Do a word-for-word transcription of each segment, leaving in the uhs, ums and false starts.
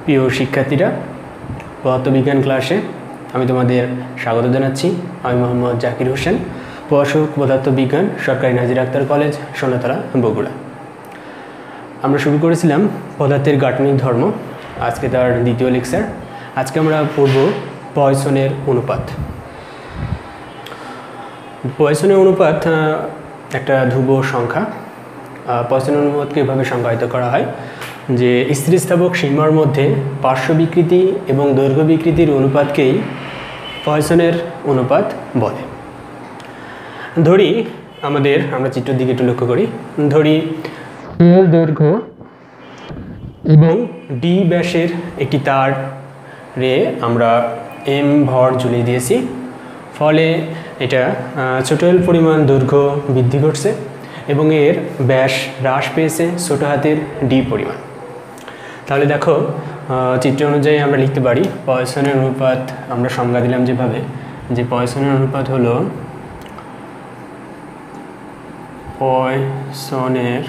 প্রিয় শিক্ষার্থীরা, পদার্থবিজ্ঞান ক্লাসে আমি তোমাদের স্বাগত জানাচ্ছি। আমি মোহাম্মদ জাকির হোসেন, প্রভাষক পদার্থবিজ্ঞান, সরকারি নাজির আক্তার কলেজ, সোনাতলা, বগুড়া। আমরা শুরু করেছিলাম পদার্থের গাঠনিক ধর্ম, আজকে তার দ্বিতীয় লেকচার। আজকে আমরা পড়ব পয়সনের অনুপাত। পয়সনের অনুপাত একটা ধ্রুব সংখ্যা। পয়সনের অনুপাতকে এভাবে সংজ্ঞায়িত করা হয় যে স্থিতিস্থাপক সীমার মধ্যে পার্শ্ব বিকৃতি এবং দৈর্ঘ্য বিকৃতির অনুপাতকেই পয়সনের অনুপাত বলে। ধরি আমাদের, আমরা চিত্রের দিকে একটু লক্ষ্য করি, ধরি এল দৈর্ঘ্য এবং ডি ব্যাসের একটি তার রে আমরা এম ভর ঝুলিয়ে দিয়েছি, ফলে এটা ছোট এল পরিমাণ দৈর্ঘ্য বৃদ্ধি ঘটছে এবং এর ব্যাস হ্রাস পেয়েছে ছোট হাতের ডি পরিমাণ। তাহলে দেখো, চিত্র অনুযায়ী আমরা লিখতে পারি পয়সনের অনুপাত। আমরা সংজ্ঞা দিলাম যেভাবে, যে পয়সনের অনুপাত হলো পয়সনের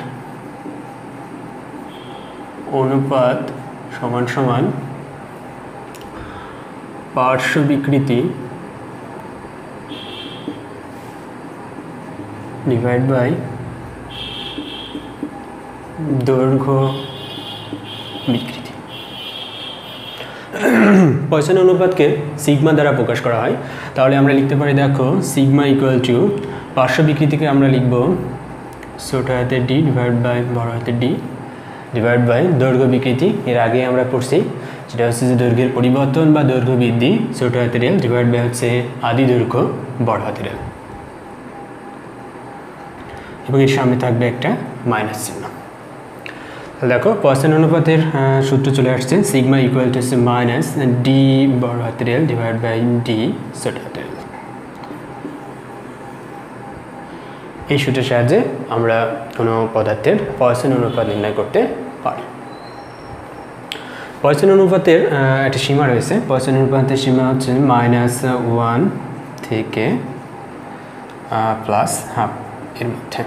অনুপাত সমান সমান পার্শ্ব বিকৃতি ডিভাইড বাই দৈর্ঘ্য বিকৃতি। পয়সনের অনুপাতকে সিগমা দ্বারা প্রকাশ করা হয়। তাহলে আমরা লিখতে পারি, দেখো, সিগমা ইকুয়াল টু পার্শ্ব বিকৃতিকে আমরা লিখব ছোট হাতের ডি ডিভাইড বাই বড় হাতের ডি ডিভাইড বাই দৈর্ঘ্য বিকৃতি। এর আগে আমরা পড়ছি, যেটা হচ্ছে যে দৈর্ঘ্যের পরিবর্তন বা দৈর্ঘ্য বৃদ্ধি ছোট হাতের এল ডিভাইড বাই হচ্ছে আদি দৈর্ঘ্য বড় হাতের এল, এবং এর সামনে থাকবে একটা মাইনাস চিহ্ন। দেখো, পয়সন অনুপাতের সূত্র চলে আসছে, সিগমা ইকুয়াল টু হচ্ছে মাইনাস ডি বড় হাতের এল ডিভাইড বাই ডি ছোট হাতের এল। এই সূত্রের সাহায্যে আমরা কোনো পদার্থের পয়সন অনুপাত নির্ণয় করতে পারি। পয়সন অনুপাতের একটা সীমা রয়েছে। পয়সন অনুপাতের সীমা হচ্ছে মাইনাস ওয়ান থেকে প্লাস হাফ এর মধ্যে।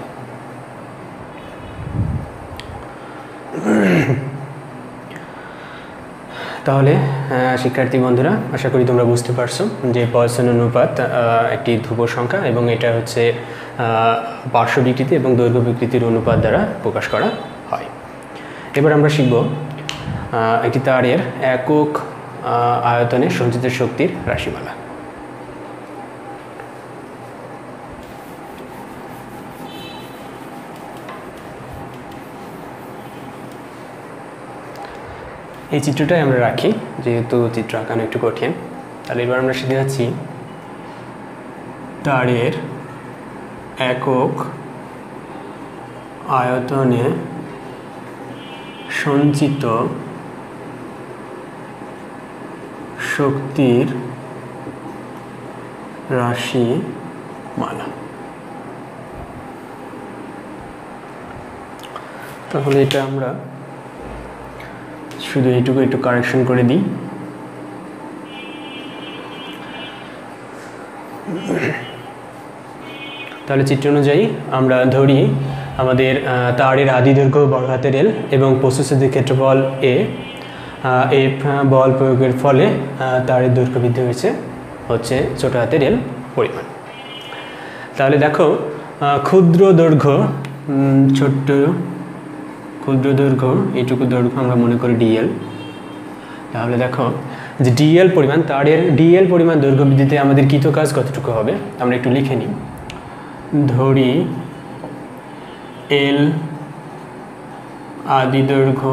তাহলে শিক্ষার্থী বন্ধুরা, আশা করি তোমরা বুঝতে পারছো যে পয়সন অনুপাত একটি ধ্রুব সংখ্যা এবং এটা হচ্ছে পার্শ্ব বিকৃতি এবং দৈর্ঘ্য বিকৃতির অনুপাত দ্বারা প্রকাশ করা হয়। এবার আমরা শিখব একটি তারের একক আয়তনে সঞ্চিত শক্তির রাশিমালা। এই চিত্রটাই আমরা রাখি, যেহেতু চিত্র আঁকানো একটু কঠিন। তাহলে এবার আমরা শিখে যাচ্ছি তারের একক আয়তনে সঞ্চিত শক্তির রাশিমালা। তাহলে এটা আমরা শুধু এইটুকু একটু কারেকশন করে দিই। তাহলে চিত্র অনুযায়ী আমরা ধরি আমাদের তারের আদি দৈর্ঘ্য বড় হাতের এল এবং প্রস্থচ্ছেদের ক্ষেত্রফল এ। এ বল প্রয়োগের ফলে তারের দৈর্ঘ্য বৃদ্ধি হয়েছে হচ্ছে ছোট হাতের এল পরিমাণ। তাহলে দেখো, ক্ষুদ্র দৈর্ঘ্য, ছোট্ট ক্ষুদ্র দৈর্ঘ্য, এইটুকু দৈর্ঘ্য আমরা মনে করি ডিএল। তাহলে দেখো যে ডিএল পরিমাণ, তারের ডিএল পরিমাণ দৈর্ঘ্য বৃদ্ধিতে আমাদের কৃত কাজ কতটুকু হবে আমরা একটু লিখে নিই। ধরি এল আদি দৈর্ঘ্য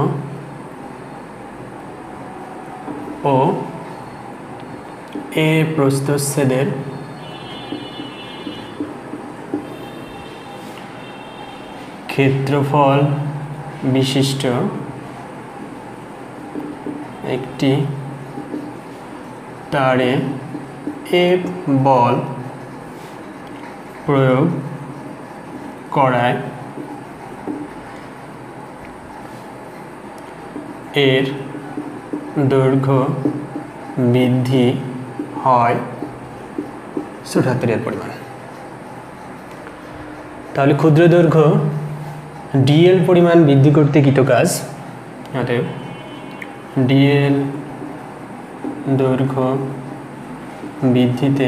ও এ প্রস্থচ্ছেদের ক্ষেত্রফল বিশিষ্ট একটি তারে এফ বল প্রয়োগ করায় এর দৈর্ঘ্য বৃদ্ধি হয় ছোট হাতের এল পরিমাণ। তাহলে ক্ষুদ্র দৈর্ঘ্য ডিএল পরিমাণ বৃদ্ধি করতে কৃত কাজ, অতএব ডিএল দৈর্ঘ্য বৃদ্ধিতে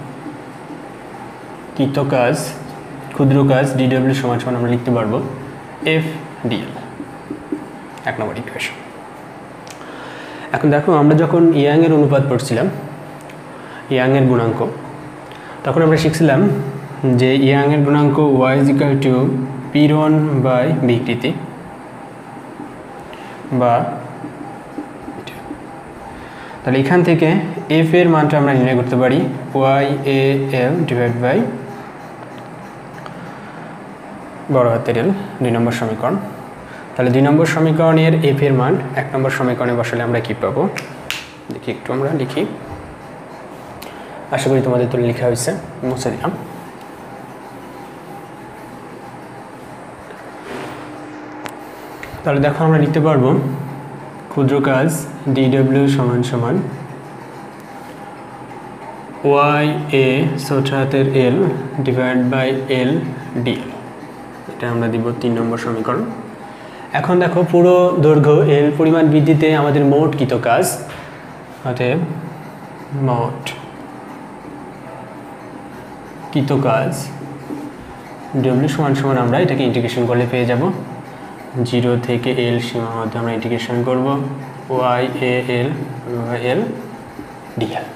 কৃত কাজ ক্ষুদ্র কাজ ডিডব্লিউ সমান সমান আমরা লিখতে পারবো এফ ডিএল, এক নম্বর ইকুয়েশন। এখন দেখো আমরা যখন ইয়াংয়ের অনুপাত পড়ছিলাম, ইয়াংয়ের গুণাঙ্ক, তখন আমরা শিখছিলাম যে ইয়াংয়ের গুণাঙ্ক ওয়াই ইজ ইকুয়াল টু পীড়ন বাই বিকৃতি, বা তাহলে এখান থেকে এফ এর মানটা আমরা নির্ণয় করতে পারি Y A L divide by বড় হাতের এল, দুই নম্বর সমীকরণ। তাহলে দুই নম্বর সমীকরণের এফ এর মান এক নম্বর সমীকরণে বসালে আমরা কি পাবো দেখি, একটু আমরা লিখি, আশা করি তোমাদের তো লেখা হয়েছে, মুছে দিলাম। তাহলে দেখো আমরা লিখতে পারবো ক্ষুদ্র কাজ ডিডব্লিউ সমান সমান ওয়াই এ ছোট হাতের L divide by L DL, এটা আমরা দিব তিন নম্বর সমীকরণ। এখন দেখো পুরো দৈর্ঘ্য এল পরিমাণ বৃদ্ধিতে আমাদের মোট কৃত কাজ, অতএব মোট কৃত কাজ ডব্লিউ সমান সমান আমরা এটাকে ইন্টিগ্রেশন করলে পেয়ে যাব জিরো থেকে এল সীমার মধ্যে আমরা ইন্টিগ্রেশন করব Y A L L DL.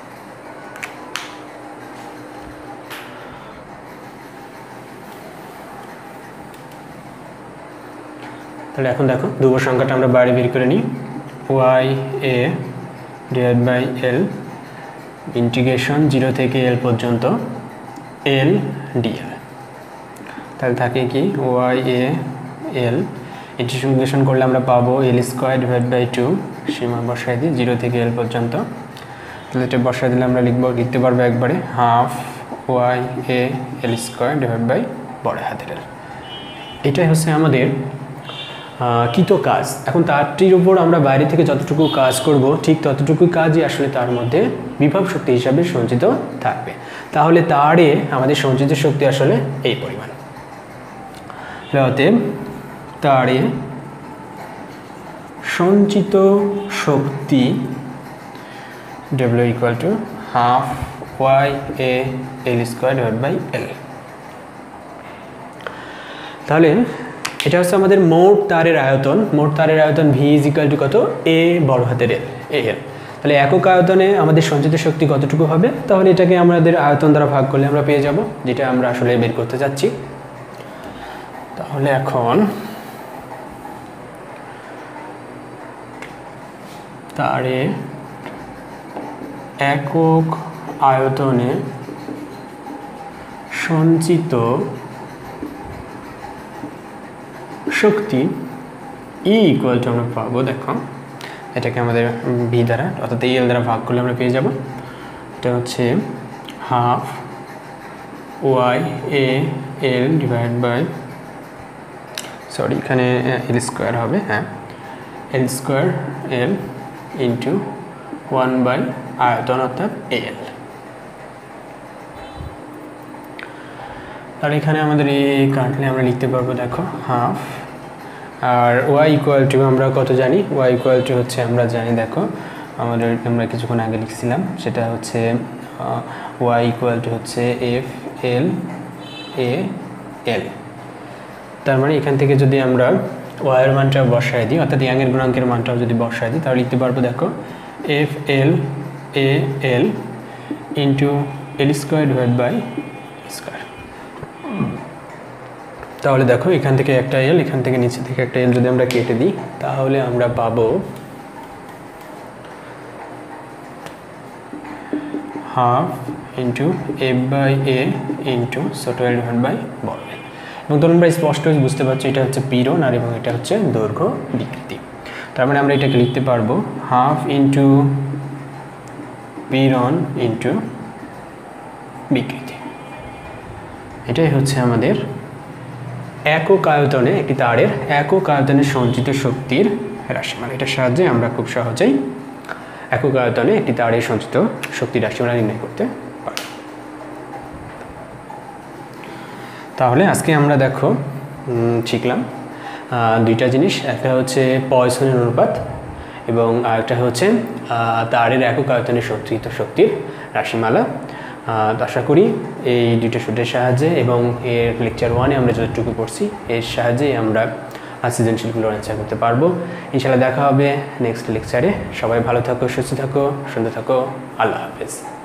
তাহলে এখন দেখো ধ্রুব সংখ্যাটা আমরা বাইরে বের করে নিই, Y A divide by L integration zero থেকে এল পর্যন্ত এল ডিএল। তাহলে থাকে কি ওয়াই এ এল ইন্টিগ্রেশন করলে আমরা পাবো L square divide by two, সীমা বসাই দিই জিরো থেকে এল পর্যন্ত। তাহলে এটা বসাই দিলে আমরা লিখবো লিখতে পারবো একবারে half Y A L square divide by বড় হাতের এল। এটাই হচ্ছে আমাদের কৃত কাজ। এখন তারটির উপর আমরা বাইরে থেকে যতটুকু কাজ করব ঠিক ততটুকু কাজই আসলে তার মধ্যে বিভব শক্তি হিসাবে সঞ্চিত থাকবে। তাহলে তারে আমাদের সঞ্চিত শক্তি আসলে এই পরিমাণ। অতএব তারে সঞ্চিত শক্তি W equal to half Y A L square divide by L. তাহলে এটা হচ্ছে আমাদের মোট তারের আয়তন। মোট তারের আয়তন ভি ইজ ইকুয়াল টু কত, এ বড় হাতের এল, এ এল। তাহলে একক আয়তনে আমাদের সঞ্চিত শক্তি কতটুকু হবে, তাহলে এটাকে আমাদের আয়তন দ্বারা ভাগ করলে আমরা পেয়ে যাব, যেটা আমরা আসলে বের করতে চাচ্ছি। তাহলে এখন তারে একক আয়তনে সঞ্চিত শক্তি ই ইকুয়াল টু আমরা পাবো, দেখো এটাকে আমাদের ভি দ্বারা অর্থাৎ এল দ্বারা ভাগ করলে আমরা পেয়ে যাব, এটা হচ্ছে half Y A L divide by sorry এখানে এল স্কোয়ার হবে, হ্যাঁ L square L into one by আয়তন অর্থাৎ এল। আর এখানে আমাদের এই কাটলে আমরা লিখতে পারবো দেখো হাফ, আর ওয়াই ইকুয়াল টু আমরা কত জানি, ওয়াই ইকুয়াল টু হচ্ছে আমরা জানি দেখো আমাদের আমরা কিছুক্ষণ আগে লিখছিলাম, সেটা হচ্ছে ওয়াই ইকুয়াল টু হচ্ছে এফ এল এ এল। তার মানে এখান থেকে যদি আমরা ওয়াইয়ের মানটা বসাই দিই অর্থাৎ ইয়াংয়ের গুণাঙ্কের মানটাও যদি বসাই দিই তাহলে লিখতে পারবো দেখো F L A L into L square divide by square. তাহলে দেখো এখান থেকে একটা এল, এখান থেকে নিচে থেকে একটা এল যদি আমরা কেটে দিই তাহলে আমরা পাবো half into F by A into ছোট এল ডিভাইড বাই বড় এল। এবং তোমরা আমরা স্পষ্ট বুঝতে পারছো এটা হচ্ছে পীড়ন আর এবং এটা হচ্ছে দৈর্ঘ্য বিকৃতি। তার মানে আমরা এটাকে লিখতে পারবো হাফ ইন্টু পীড়ন ইন্টু বিকৃতি। এটাই হচ্ছে আমাদের একক আয়তনে একটি তারের একক আয়তনে সঞ্চিত শক্তির রাশিমালা। এটার সাহায্যে আমরা খুব সহজেই একক আয়তনে একটি তারের সঞ্চিত শক্তির রাশিমালা নির্ণয় করতে পারি। তাহলে আজকে আমরা দেখো শিখলাম দুইটা জিনিস, একটা হচ্ছে পয়সনের অনুপাত এবং আরেকটা হচ্ছে তারের একক আয়তনে সঞ্চিত শক্তির রাশিমালা। আশা করি এই দুটো সূত্রের সাহায্যে এবং এর লেকচার ওয়ানে আমরা যতটুকু পড়ছি এর সাহায্যে আমরা সৃজনশীলগুলো অ্যান্সার করতে পারবো। ইনশাআল্লাহ দেখা হবে নেক্সট লেকচারে। সবাই ভালো থাকো, সুস্থ থাকো, সুন্দর থাকো। আল্লাহ হাফেজ।